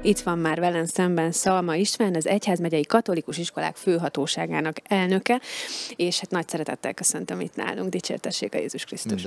Itt van már velem szemben Szalma István, az Egyházmegyei Katolikus Iskolák Főhatóságának elnöke, és hát nagy szeretettel köszöntöm itt nálunk. Dicsértessék a Jézus Krisztus.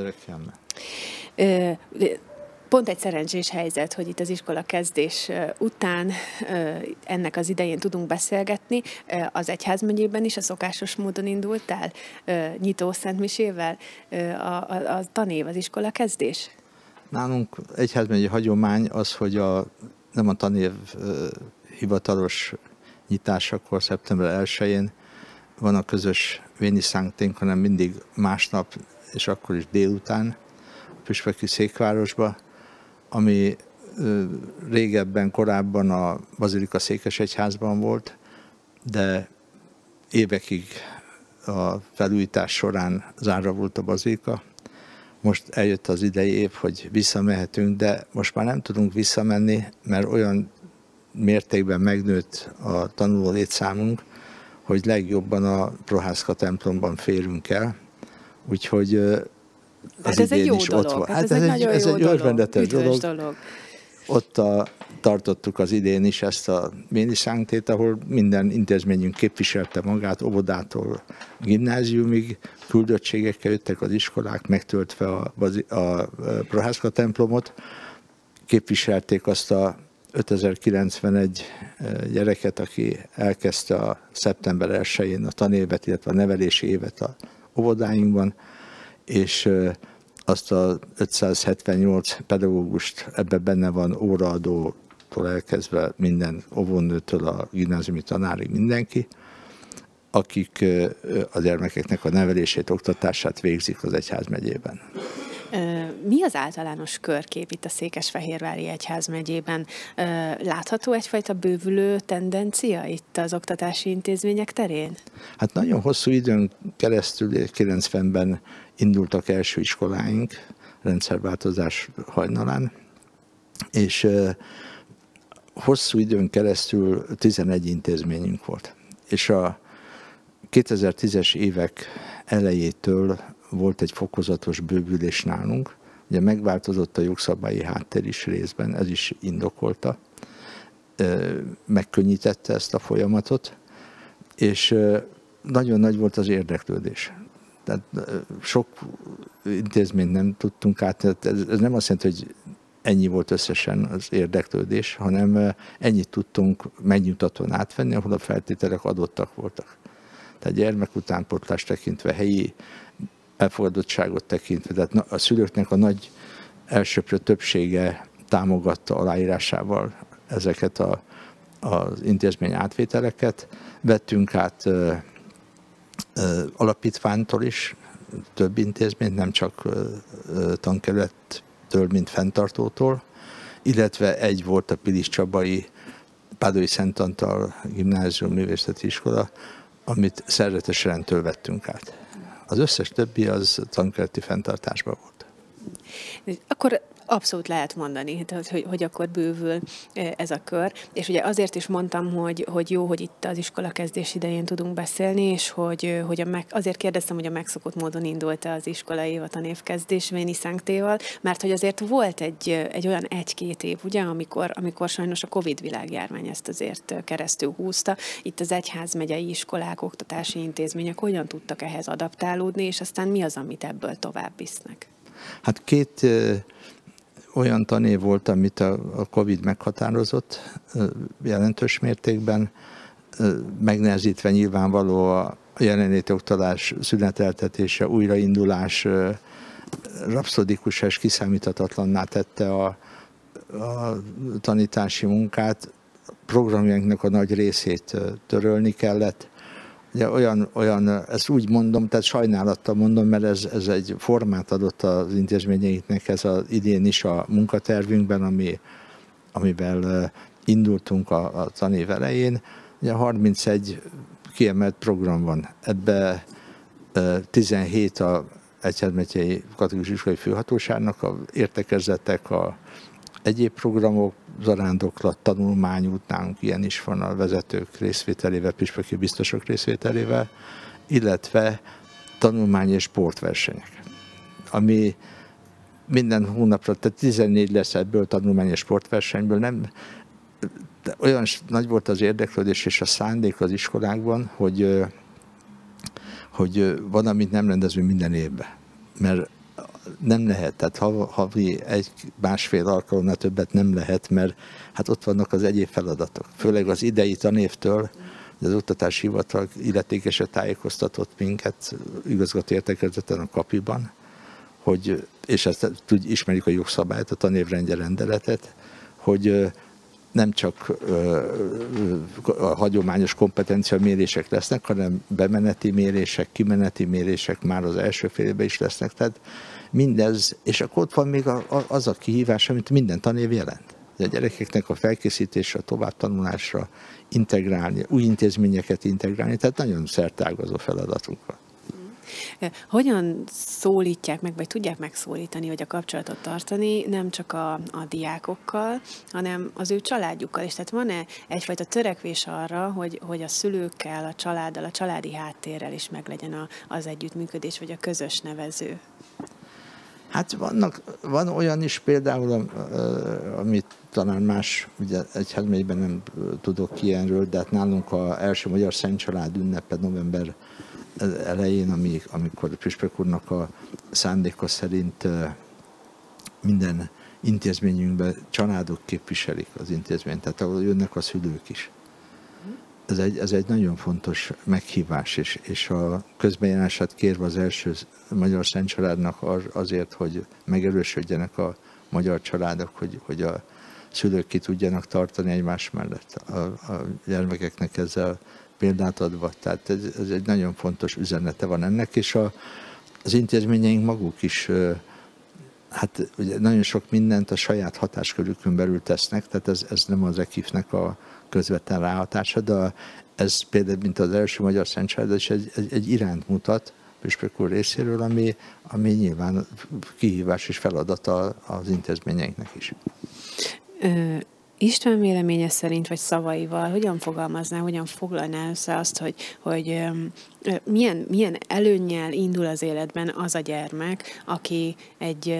Pont egy szerencsés helyzet, hogy itt az iskola kezdés után ennek az idején tudunk beszélgetni. Az Egyházmegyében is a szokásos módon indultál nyitó szentmisével a tanév, az iskola kezdés? Nálunk egyházmegyei hagyomány az, hogy nem a tanév hivatalos nyitásakor, szeptember 1-én van a közös Veni Sancténk, hanem mindig másnap, és akkor is délután a püspöki székvárosba, ami régebben, korábban a Bazilika Székesegyházban volt, de évekig a felújítás során zárva volt a bazilika. Most eljött az idei év, hogy visszamehetünk, de most már nem tudunk visszamenni, mert olyan mértékben megnőtt a tanuló létszámunk, hogy legjobban a Prohászka templomban férünk el. Úgyhogy az ez egy jó is dolog. ott van. Hát ez egy örvendetes dolog. Ott tartottuk az idén is ezt a Veni Sanctét, ahol minden intézményünk képviselte magát, óvodától gimnáziumig, küldöttségekkel jöttek az iskolák, megtöltve a Prohászka templomot, képviselték azt a 5091 gyereket, aki elkezdte a szeptember 1-én a tanévet, illetve a nevelési évet a óvodáinkban, és azt a 578 pedagógust, ebben benne van óraadótól elkezdve minden óvónőtől a gimnáziumi tanárig mindenki, akik a gyermekeknek a nevelését, oktatását végzik az Egyházmegyében. Mi az általános körkép itt a Székesfehérvári Egyházmegyében? Látható egyfajta bővülő tendencia itt az oktatási intézmények terén? Hát nagyon hosszú időn keresztül, 90-ben indultak első iskoláink, rendszerváltozás hajnalán, és hosszú időn keresztül 11 intézményünk volt. És a 2010-es évek elejétől volt egy fokozatos bővülés nálunk. Ugye megváltozott a jogszabályi háttér is részben, ez is indokolta, megkönnyítette ezt a folyamatot, és nagyon nagy volt az érdeklődés. Tehát sok intézményt nem tudtunk át, ez nem azt jelenti, hogy ennyi volt összesen az érdeklődés, hanem ennyit tudtunk megnyugtatóan átvenni, ahol a feltételek adottak voltak. Tehát gyermekutánpótlást tekintve, helyi elfogadottságot tekintve, tehát a szülőknek a nagy elsöprő többsége támogatta aláírásával ezeket az intézmény átvételeket. Vettünk át alapítványtól is több intézményt, nem csak tankerülettől, mint fenntartótól, illetve egy volt a Pilis Csabai Pádói Szent Antal Gimnázium Művészeti Iskola, amit Szerzetesrendtől vettünk át. Az összes többi az tankerületi fenntartásban volt. Akkor abszolút lehet mondani, hogy akkor bővül ez a kör. És ugye azért is mondtam, hogy jó, hogy itt az iskola kezdés idején tudunk beszélni, és hogy azért kérdeztem, hogy a megszokott módon indult-e az iskolai év, a tanévkezdés Veni Sanctéval, mert hogy azért volt egy olyan 1-2 év, ugye, amikor sajnos a Covid világjárvány ezt azért keresztül húzta. Itt az egyházmegyei iskolák, oktatási intézmények hogyan tudtak ehhez adaptálódni, és aztán mi az, amit ebből tovább visznek? Hát 2 olyan tanév volt, amit a Covid meghatározott jelentős mértékben, megnehezítve nyilvánvaló a jelenléti oktatás szüneteltetése, újraindulás, rapszodikus és kiszámíthatatlanná tette a tanítási munkát. Programjainknak a nagy részét törölni kellett. Ugye ezt úgy mondom, tehát sajnálattal mondom, mert ez egy formát adott az intézményeinknek, ez az idén is a munkatervünkben, amivel indultunk a tanév elején. Ugye 31 kiemelt program van, ebbe 17 a Egyházmegyei Katolikus Iskolai Főhatóságnak, a értekezletek, a egyéb programok, zarándoklat, tanulmányút, nálunk ilyen is van a vezetők részvételével, püspöki biztosok részvételével, illetve tanulmány és sportversenyek, ami minden hónapra, tehát 14 lesz ebből tanulmány és sportversenyből, nem de olyan nagy volt az érdeklődés és a szándék az iskolákban, hogy van, amit nem rendezünk minden évben. Mert nem lehet, tehát havi másfél alkalomnál többet nem lehet, mert hát ott vannak az egyéb feladatok. Főleg az idei tanévtől, az Oktatási Hivatal illetékesen tájékoztatott minket igazgató értekezleten a Kapiban, és ezt ismerjük a jogszabályt, a tanévrendje rendeletet, hogy nem csak a hagyományos kompetencia mérések lesznek, hanem bemeneti mérések, kimeneti mérések már az első fél évben is lesznek. Tehát mindez, és akkor ott van még az a kihívás, amit minden tanév jelent. A gyerekeknek a felkészítésre, a továbbtanulásra integrálni, új intézményeket integrálni, tehát nagyon szerteágazó feladatunk van. Hogyan szólítják meg, vagy tudják megszólítani, vagy a kapcsolatot tartani nem csak a diákokkal, hanem az ő családjukkal is? Tehát van-e egyfajta törekvés arra, hogy a szülőkkel, a családdal, a családi háttérrel is meglegyen az együttműködés, vagy a közös nevező? Hát van olyan is például, amit talán más, ugye egyházmegyben nem tudok ilyenről, de hát nálunk az első Magyar Szent Család ünnepe november elején, amikor püspök úrnak a szándéka szerint minden intézményünkben családok képviselik az intézményt, tehát ahol jönnek a szülők is. Ez egy nagyon fontos meghívás, és a közbenjárását kérve az első Magyar Szent Családnak azért, hogy megerősödjenek a magyar családok, hogy a szülők ki tudjanak tartani egymás mellett a gyermekeknek ezzel példát adva. Tehát ez egy nagyon fontos üzenete van ennek, és az intézményeink maguk is hát ugye nagyon sok mindent a saját hatáskörükön belül tesznek, tehát ez nem az EKIF-nek a közvetlen ráhatása, de ez például, mint az első Magyar Szent Család, és egy irányt mutat püspök úr részéről, ami nyilván kihívás és feladata az intézményeinknek is. István véleménye szerint, vagy szavaival, hogyan fogalmazná, hogyan foglalná össze azt, hogy milyen előnnyel indul az életben az a gyermek, aki egy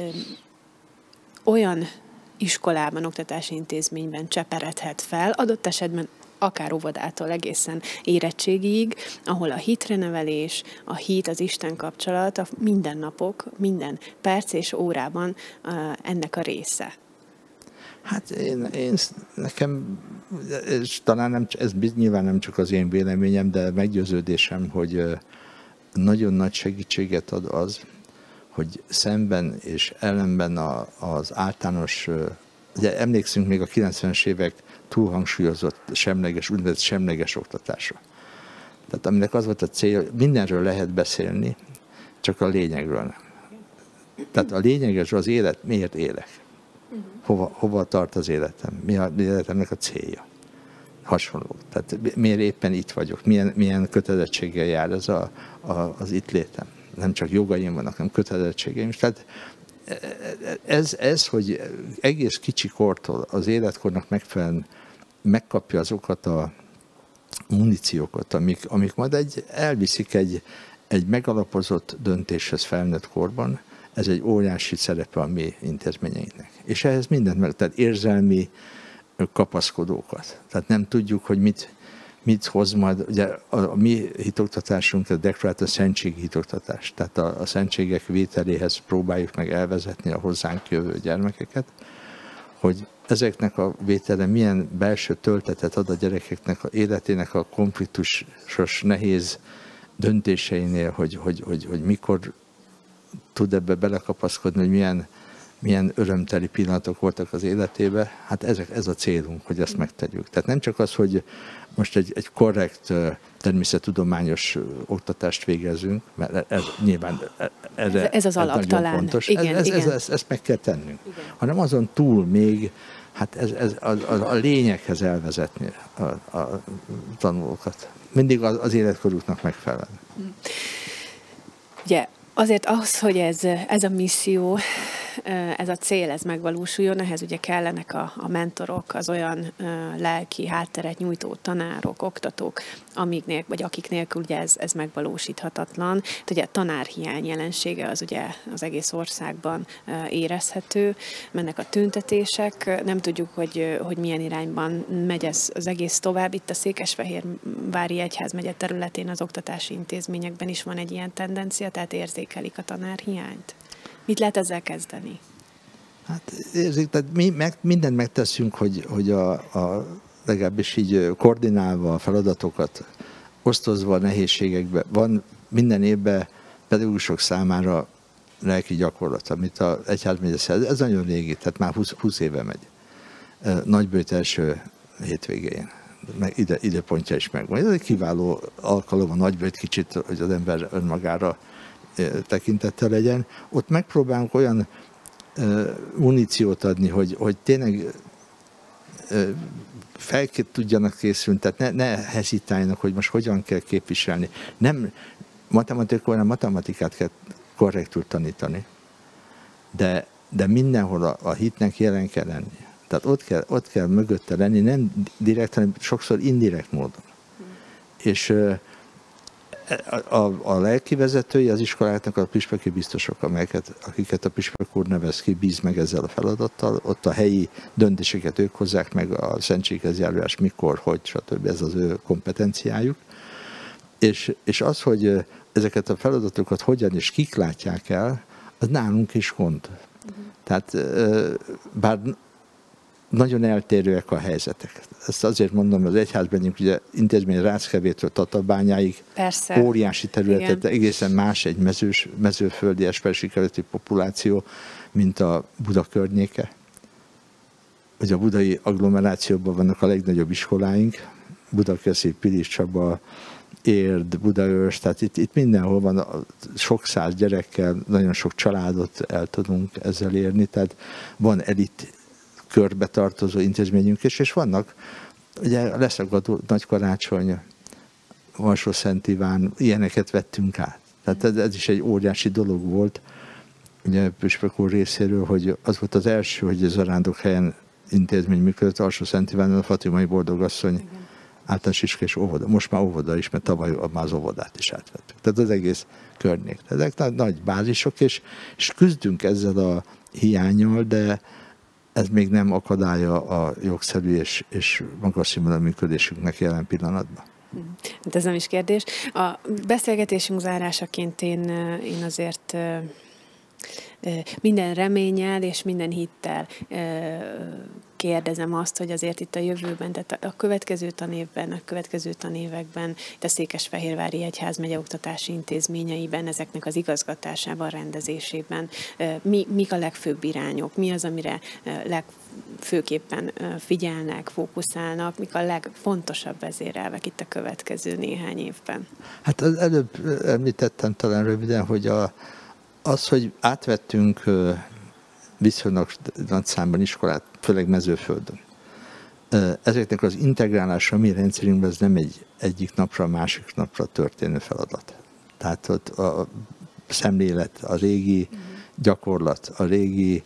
olyan iskolában, oktatási intézményben cseperedhet fel, adott esetben akár óvodától egészen érettségig, ahol a hitre nevelés, a hit, az Isten kapcsolat, a mindennapok, minden perc és órában ennek a része. Hát nekem, és talán nem, ez nyilván nem csak az én véleményem, de meggyőződésem, hogy nagyon nagy segítséget ad az, hogy szemben és ellenben az általános, ugye emlékszünk még a 90-es évek túlhangsúlyozott úgynevezett semleges oktatásra. Tehát aminek az volt a célja, hogy mindenről lehet beszélni, csak a lényegről nem. Tehát a lényeges az élet, miért élek? Hova tart az életem? Mi az életemnek a célja? Hasonló. Tehát miért éppen itt vagyok? Milyen kötelezettséggel jár az itt létem? Nem csak jogaim vannak, hanem kötelezettségeim. Tehát ez, hogy egész kicsi kortól az életkornak megfelelően megkapja azokat a muníciókat, amik majd elviszik egy megalapozott döntéshez felnőtt korban, ez egy óriási szerepe a mi intézményeinknek. És ehhez mindent tehát érzelmi kapaszkodókat. Tehát nem tudjuk, hogy mit hoz majd, ugye a mi hitoktatásunk a deklarált szentségi hitoktatás. Tehát a szentségek vételéhez próbáljuk meg elvezetni a hozzánk jövő gyermekeket, hogy ezeknek a vétele milyen belső töltetet ad a gyerekeknek a életének a konfliktusos, nehéz döntéseinél, hogy mikor tud ebbe belekapaszkodni, hogy milyen örömteli pillanatok voltak az életében. Hát ez a célunk, hogy ezt megtegyük. Tehát nem csak az, hogy most egy korrekt természettudományos oktatást végezünk, mert ez nyilván ez az alap talán. Fontos. Igen, ezt meg kell tennünk. Igen. Hanem azon túl még hát ez a lényeghez elvezetni a tanulókat. Mindig az életkoruknak megfelelően. Ugye azért ahhoz, hogy ez a misszió ez a cél ez megvalósuljon, ehhez ugye kellenek a mentorok, az olyan lelki hátteret nyújtó tanárok, oktatók, vagy akik nélkül ugye ez megvalósíthatatlan. Tehát ugye a tanárhiány jelensége az ugye az egész országban érezhető, mennek a tüntetések, nem tudjuk, hogy milyen irányban megy ez az egész tovább. Itt a Székesfehérvári egyházmegye területén az oktatási intézményekben is van egy ilyen tendencia, tehát érzékelik a tanárhiányt. Mit lehet ezzel kezdeni? Hát érzik, tehát mi mindent megteszünk, hogy legalábbis így koordinálva a feladatokat, osztozva a nehézségekbe. Van minden évben pedagógusok számára lelki gyakorlat, amit az egyházmegye szervez. Ez nagyon régi, tehát már 20 éve megy. Nagybőjt első hétvégén. Ide pontja is megvan. Ez egy kiváló alkalom a Nagybőjt kicsit, hogy az ember önmagára tekintettel legyen. Ott megpróbálunk olyan muníciót adni, hogy tényleg fel tudjanak készülni, tehát ne hezitáljanak, hogy most hogyan kell képviselni. Nem matematikát kell korrektül tanítani, de mindenhol a hitnek jelen kell lenni. Tehát ott kell mögötte lenni, nem direkt, hanem sokszor indirekt módon. És a lelki vezetői az iskoláknak a püspöki biztosok, akiket a püspök úr nevez ki, bíz meg ezzel a feladattal, ott a helyi döntéseket ők hozzák meg, a szentséghez járulás mikor, hogy, stb. Ez az ő kompetenciájuk. És az, hogy ezeket a feladatokat hogyan és kik látják el, az nálunk is gond. Tehát bár nagyon eltérőek a helyzetek. Ezt azért mondom, az egyházmegyünk ugye intézmény Ráckevétől Tatabányáig óriási területet, igen. Egészen más egy mezőföldi esperesi kerületi populáció, mint a Buda környéke. Ugye a budai agglomerációban vannak a legnagyobb iskoláink, Budakeszi, Pilis Csaba, Érd, Budaörs, tehát itt mindenhol van sok száz gyerekkel, nagyon sok családot el tudunk ezzel érni, tehát van elit körbe tartozó intézményünk is, és vannak, ugye Leszakadó Nagykarácsony, Varsó-Szent Iván, ilyeneket vettünk át. Tehát ez is egy óriási dolog volt, ugye püspök úr részéről, hogy az volt az első, hogy a Zarándokhelyen intézmény működött, Alsó-Szent Ivánon a Fatimai Boldogasszony általános iskola és óvoda. Most már óvoda is, mert tavaly már az óvodát is átvettük. Tehát az egész környék. Ezek nagy bázisok, és küzdünk ezzel a hiánnyal, de ez még nem akadálya a jogszerű és magas színvonalú működésünknek jelen pillanatban. Ez nem is kérdés. A beszélgetésünk zárásaként én azért minden reménnyel és minden hittel kérdezem azt, hogy azért itt a jövőben, tehát a következő tanévben, a következő tanévekben, itt a Székesfehérvári Egyházmegye oktatási intézményeiben, ezeknek az igazgatásában, rendezésében, mik a legfőbb irányok, mi az, amire legfőképpen figyelnek, fókuszálnak, mik a legfontosabb vezérelvek itt a következő néhány évben? Hát az előbb említettem talán röviden, hogy az, hogy átvettünk viszonylag nagy számban iskolát, főleg Mezőföldön. Ezeknek az integrálása a mi rendszerünkben ez nem egyik napra a másik napra történő feladat. Tehát ott a szemlélet, a régi gyakorlat, a régi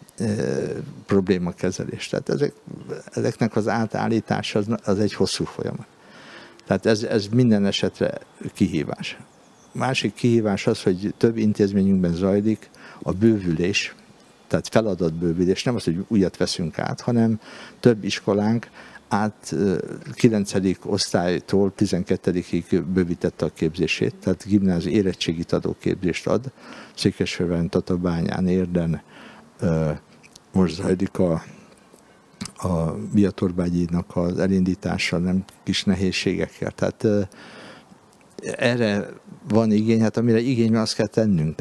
problémakezelés. Tehát ezeknek az átállítása az egy hosszú folyamat. Tehát ez minden esetre kihívás. Másik kihívás az, hogy több intézményünkben zajlik a bővülés, tehát feladatbővülés, nem az, hogy újat veszünk át, hanem több iskolánk 9. osztálytól 12-ig bővítette a képzését, tehát gimnázium érettségit adó képzést ad. Székesfehérváron, Tatabányán, Érden most zajlik a Biatorbágyinak az elindítása, nem kis nehézségekkel. Tehát erre van igény, hát amire igény van, azt kell tennünk.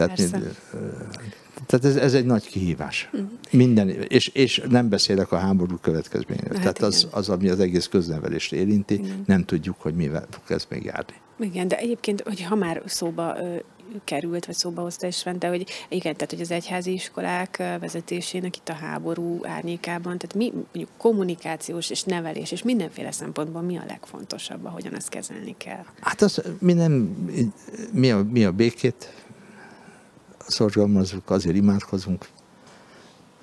Tehát ez egy nagy kihívás. Minden, és nem beszélek a háború következményről. Hát tehát az, ami az egész köznevelést érinti, nem tudjuk, hogy mivel fog ez még járni. Igen, de egyébként, hogy ha már szóba került, vagy szóba hozta is de hogy igen, tehát hogy az egyházi iskolák vezetésének itt a háború árnyékában, tehát mi mondjuk kommunikációs és nevelés, és mindenféle szempontból mi a legfontosabb, ahogyan ezt kezelni kell? Hát mi a békét szorgalmazzuk, azért imádkozunk,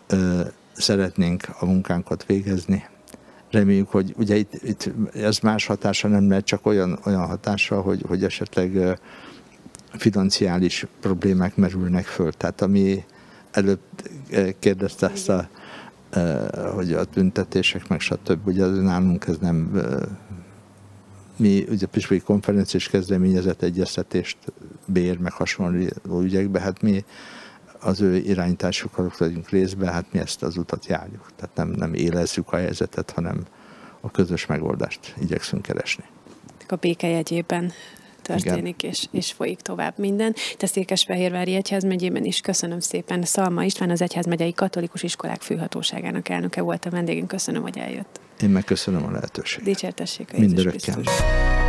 szeretnénk a munkánkat végezni. Reméljük, hogy ugye itt ez más hatása nem lehet, csak olyan hatása, hogy esetleg financiális problémák merülnek föl. Tehát ami előbb kérdezte ezt hogy a tüntetések, meg stb. Ugye nálunk ez nem... Mi ugye püspöki konferencia is kezdeményezett egyeztetést bér, meg hasonló ügyekbe, hát mi az ő irányításukkal vagyunk részbe, hát mi ezt az utat járjuk. Tehát nem élezzük a helyzetet, hanem a közös megoldást igyekszünk keresni. A béke jegyében történik, és folyik tovább minden. Te Székesfehérvári Egyházmegyében is köszönöm szépen. Szalma István, az Egyházmegyei Katolikus Iskolák Főhatóságának elnöke volt a vendégünk. Köszönöm, hogy eljött. Én meg köszönöm a lehetőséget. Dicsértessék a Jézus Krisztus.